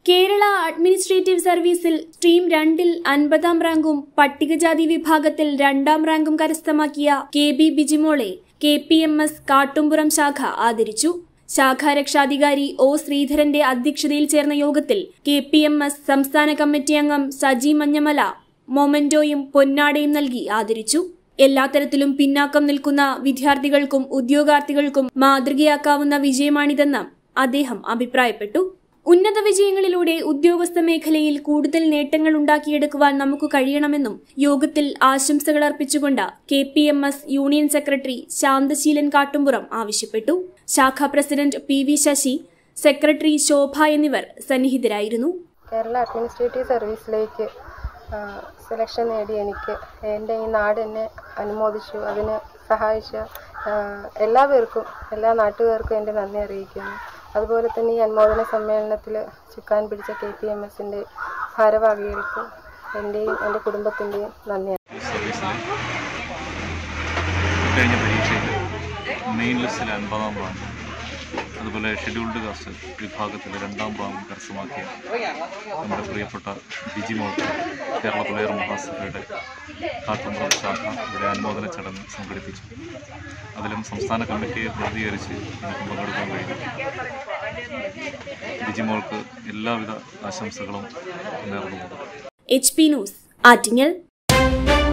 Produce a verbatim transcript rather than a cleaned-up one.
Kerala administrative സർവീസിൽ stream രണ്ടിൽ അൻപതാം റാങ്കും പട്ടികജാതി വിഭാഗത്തിൽ രണ്ടാം റാങ്കും കരസ്ഥമാക്കിയ കെ ബി ബിജിമോളെ K P M S Kattumpuram ശാഖ ആദരിച്ചു. ശാഖാരക്ഷാധികാരി ഒ ശ്രീധരന്റെ അധ്യക്ഷതയിൽ ചേർന്ന യോഗത്തിൽ കെ പി എം എസ് സംസ്ഥാന കമ്മിറ്റി അംഗം സജി മഞ്ഞമല മൊമെന്റോയും പൊന്നാടയും നൽകി ആദരിച്ചു. എല്ലാ തരത്തിലും പിന്നാക്കം നിൽക്കുന്ന വിദ്യാർത്ഥികൾക്കും ഉദ്യോഗാർത്ഥികൾക്കും മാതൃകയാക്കാവുന്ന വിജയമാണിതെന്ന് അദ്ദേഹം അഭിപ്രായപ്പെട്ടു. ഉന്നത വിജയങ്ങളിലൂടെ ഉദ്യോഗസ്ഥ മേഖലയിൽ കൂടുതൽ നേട്ടങ്ങൾ ഉണ്ടാക്കിയെടുക്കുവാൻ നമുക്ക് കഴിയണമെന്നും യോഗത്തിൽ ആശംസകൾ അർപ്പിച്ചുകൊണ്ട് K P M S union secretary Shanthaseelan Kattumpuram ആവശ്യപ്പെട്ടു. ശാഖാ president P V Sasi, secretary Shobha എന്നിവർ സന്നിഹിതരായിരുന്നു. കേരള അഡ്മിനിസ്ട്രേറ്റീവ് സർവീസിലേക്ക് സെലക്ഷൻ നേടി എനിക്ക് എൻ്റെ ഈ നാട് എന്നെ അനുമോദിച്ചു. അതിന് സഹായിച്ച എല്ലാവർക്കും എല്ലാ നാട്ടുകാർക്കും എൻ്റെ നന്ദി അറിയിക്കുന്നു. അതുപോലെ തന്നെ ഈ അനുമോദന സമ്മേളനത്തിൽ ചുക്കാൻ പിടിച്ച കെ പി എം എസിൻ്റെ ഭാരവാഹികൾക്ക് എൻ്റെയും എൻ്റെ കുടുംബത്തിൻ്റെയും നന്ദി. കഴിഞ്ഞ പരീക്ഷയിൽ മെയിൻ ലിസ്റ്റിൽ അൻപതാം റാങ്ക്, അതുപോലെ ഷെഡ്യൂൾഡ് കാസ്റ്റ് വിഭാഗത്തിൽ രണ്ടാം റാങ്ക് കരസ്ഥമാക്കിയ നമ്മുടെ പ്രിയപ്പെട്ട ബിജിമോൾ കേരള പ്ലെയർ മഹാസഭയുടെ കാട്ടുംപുറം ശാഖ ഇവിടെ അനുമോദന ചടങ്ങ് സംഘടിപ്പിച്ചു. അതിലും സംസ്ഥാന കമ്മിറ്റിയെ പ്രതികരിച്ച് എനിക്ക് പങ്കെടുക്കാൻ കഴിഞ്ഞു. ബിജിമോൾക്ക് എല്ലാവിധ ആശംസകളും നേർന്നു. H P news Attingal.